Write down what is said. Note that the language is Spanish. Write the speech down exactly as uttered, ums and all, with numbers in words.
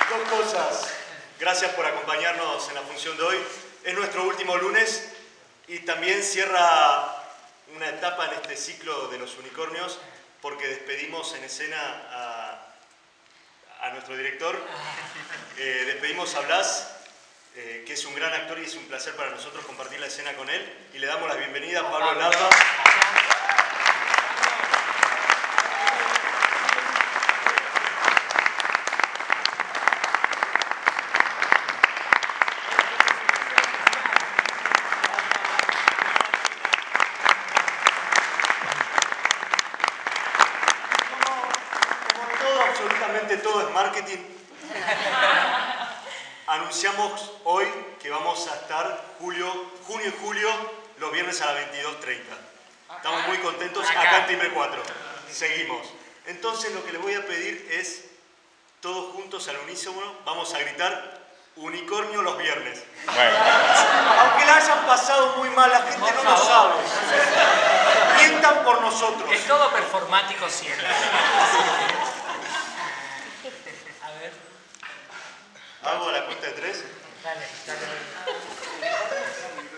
Dos cosas. Gracias por acompañarnos en la función de hoy. Es nuestro último lunes y también cierra una etapa en este ciclo de los unicornios porque despedimos en escena a, a nuestro director. Eh, despedimos a Blas, eh, que es un gran actor y es un placer para nosotros compartir la escena con él. Y le damos la bienvenida a Pablo Lapa. Absolutamente todo es marketing. Anunciamos hoy que vamos a estar julio, junio y julio los viernes a las veintidós treinta. Estamos muy contentos acá en Timbre cuatro. Seguimos. Entonces lo que les voy a pedir es, todos juntos al unísono, vamos a gritar unicornio los viernes. Bueno. Aunque la hayan pasado muy mal, la gente no lo sabe. Mientan por nosotros. Es todo performático siempre. A ver. ¿Hago la cuenta de tres? Dale, dale.